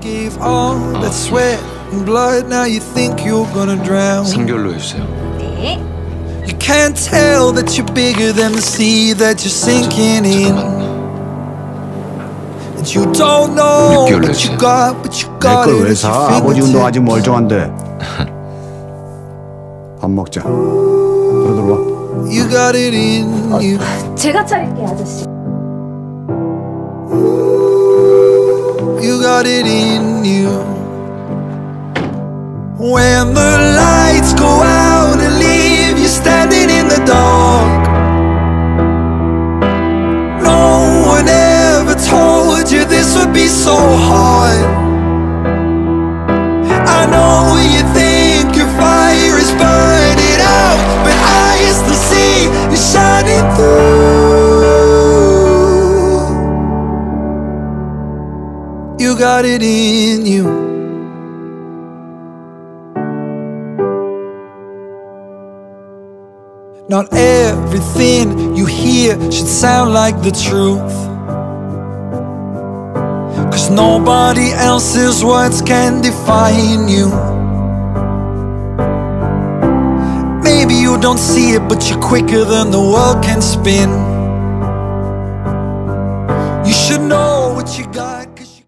gave all that sweat and blood. Now you think you're gonna drown. 삼겹로 해주세요. 네. You can't tell that you're bigger than the sea that you're sinking in. And you don't know what you got, but you got it at your fingertips. 아버지 운동 아직 멀쩡한데. 밥 먹자. 그래 들어와. You got it in you. 제가 차릴게요, 아저씨. You got it in you. When the lights go out and leave you standing in the dark, no one ever told you this would be so hard. I know you think your fire is burning out, but I still see you shining through. You got it in you. Not everything you hear should sound like the truth, 'cause nobody else's words can define you. Maybe you don't see it, but you're quicker than the world can spin. You should know what you got.